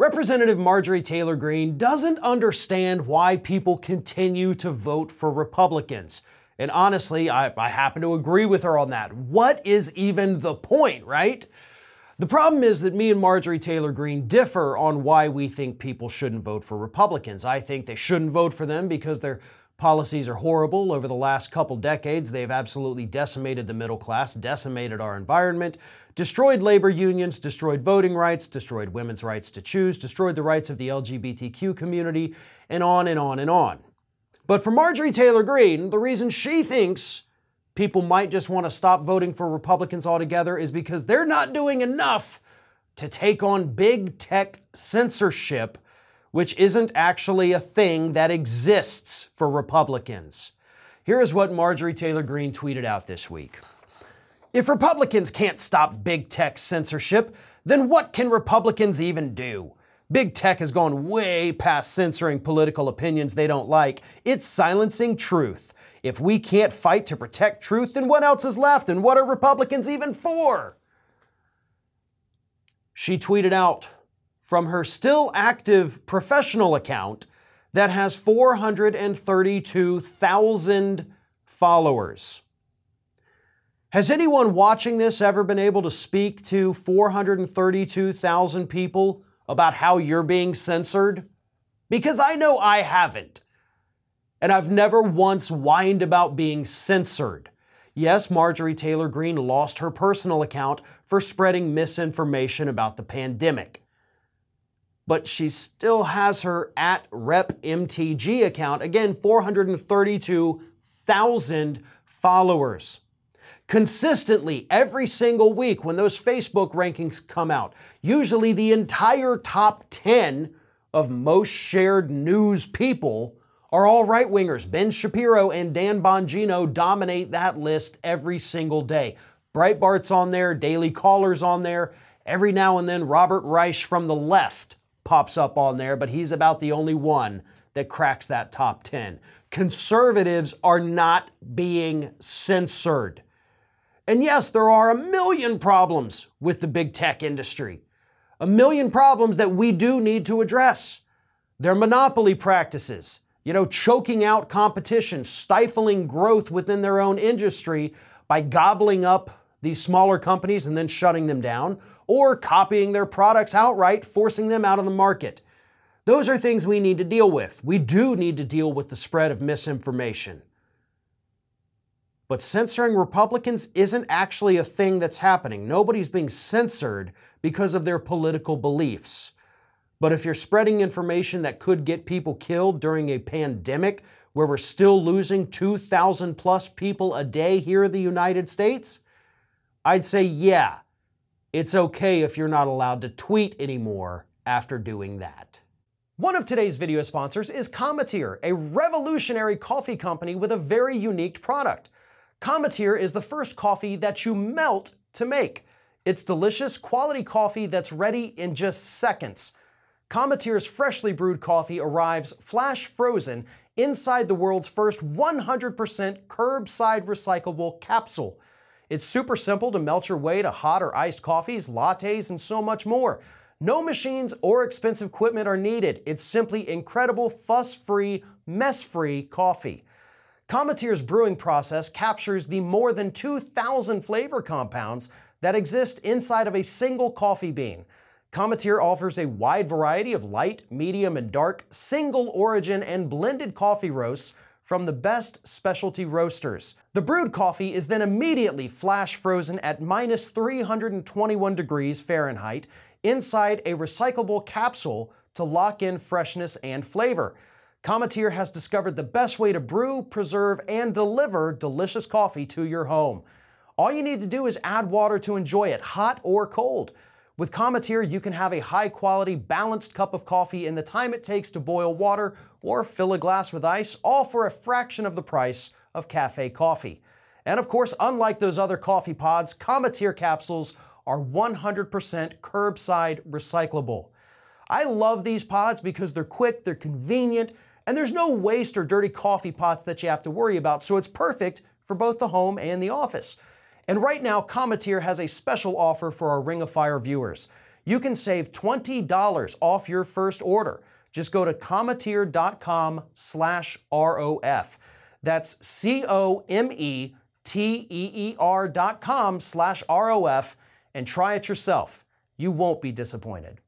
Representative Marjorie Taylor Greene doesn't understand why people continue to vote for Republicans. And honestly, I happen to agree with her on that. What is even the point, right? The problem is that me and Marjorie Taylor Greene differ on why we think people shouldn't vote for Republicans. I think they shouldn't vote for them because their policies are horrible. Over the last couple decades, they've absolutely decimated the middle class, decimated our environment, destroyed labor unions, destroyed voting rights, destroyed women's rights to choose, destroyed the rights of the LGBTQ community, and on and on and on. But for Marjorie Taylor Greene, the reason she thinks people might just want to stop voting for Republicans altogether is because they're not doing enough to take on big tech censorship, which isn't actually a thing that exists for Republicans. Here is what Marjorie Taylor Greene tweeted out this week. If Republicans can't stop big tech censorship, then what can Republicans even do? Big tech has gone way past censoring political opinions they don't like. It's silencing truth. If we can't fight to protect truth, then what else is left? And what are Republicans even for? She tweeted out from her still active professional account that has 432,000 followers. Has anyone watching this ever been able to speak to 432,000 people about how you're being censored? Because I know I haven't. And I've never once whined about being censored. Yes, Marjorie Taylor Greene lost her personal account for spreading misinformation about the pandemic. But she still has her @RepMTG account, again, 432,000 followers. Consistently, every single week when those Facebook rankings come out, usually the entire top 10 of most shared news people are all right-wingers. Ben Shapiro and Dan Bongino dominate that list every single day. Breitbart's on there, Daily Caller's on there. Every now and then, Robert Reich from the left pops up on there, but he's about the only one that cracks that top 10. Conservatives are not being censored. And yes, there are a million problems with the big tech industry. A million problems that we do need to address. Their monopoly practices, choking out competition, stifling growth within their own industry by gobbling up these smaller companies and then shutting them down, or copying their products outright, forcing them out of the market. Those are things we need to deal with. We do need to deal with the spread of misinformation. But censoring Republicans isn't actually a thing that's happening. Nobody's being censored because of their political beliefs. But if you're spreading information that could get people killed during a pandemic where we're still losing 2,000 plus people a day here in the United States, I'd say, yeah, it's okay if you're not allowed to tweet anymore after doing that. One of today's video sponsors is Cometeer, a revolutionary coffee company with a very unique product. Cometeer is the first coffee that you melt to make. It's delicious, quality coffee that's ready in just seconds. Cometeer's freshly brewed coffee arrives flash frozen inside the world's first 100% curbside recyclable capsule. It's super simple to melt your way to hot or iced coffees, lattes, and so much more. No machines or expensive equipment are needed. It's simply incredible, fuss-free, mess-free coffee. Cometeer's brewing process captures the more than 2,000 flavor compounds that exist inside of a single coffee bean. Cometeer offers a wide variety of light, medium, and dark, single origin and blended coffee roasts from the best specialty roasters. The brewed coffee is then immediately flash frozen at minus 321 degrees Fahrenheit inside a recyclable capsule to lock in freshness and flavor. Cometeer has discovered the best way to brew, preserve, and deliver delicious coffee to your home. All you need to do is add water to enjoy it, hot or cold. With Cometeer, you can have a high-quality, balanced cup of coffee in the time it takes to boil water or fill a glass with ice, all for a fraction of the price of cafe coffee. And of course, unlike those other coffee pods, Cometeer capsules are 100% curbside recyclable. I love these pods because they're quick, they're convenient, and there's no waste or dirty coffee pots that you have to worry about, so it's perfect for both the home and the office. And right now, Cometeer has a special offer for our Ring of Fire viewers. You can save $20 off your first order. Just go to cometeer.com/ROF. That's COMETEER.com/ROF and try it yourself. You won't be disappointed.